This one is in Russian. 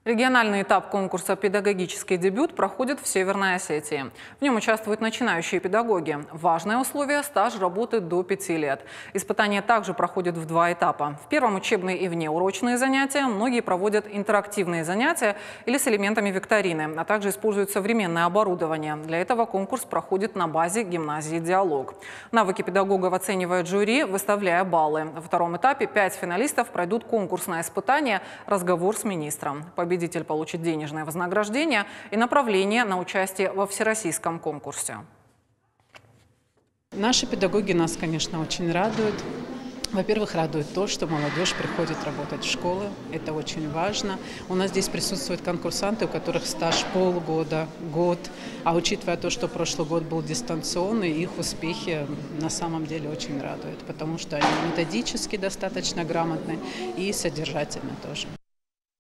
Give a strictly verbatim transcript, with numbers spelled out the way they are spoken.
Региональный этап конкурса «Педагогический дебют» проходит в Северной Осетии. В нем участвуют начинающие педагоги. Важное условие – стаж работы до пяти лет. Испытания также проходят в два этапа. В первом – учебные и внеурочные занятия. Многие проводят интерактивные занятия или с элементами викторины, а также используют современное оборудование. Для этого конкурс проходит на базе гимназии «Диалог». Навыки педагогов оценивает жюри, выставляя баллы. Во втором этапе пять финалистов пройдут конкурсное испытание «Разговор с министром». Победитель получит денежное вознаграждение и направление на участие во всероссийском конкурсе. Наши педагоги нас, конечно, очень радуют. Во-первых, радует то, что молодежь приходит работать в школы. Это очень важно. У нас здесь присутствуют конкурсанты, у которых стаж полгода, год. А учитывая то, что прошлый год был дистанционный, их успехи на самом деле очень радуют, потому что они методически достаточно грамотны и содержательны тоже.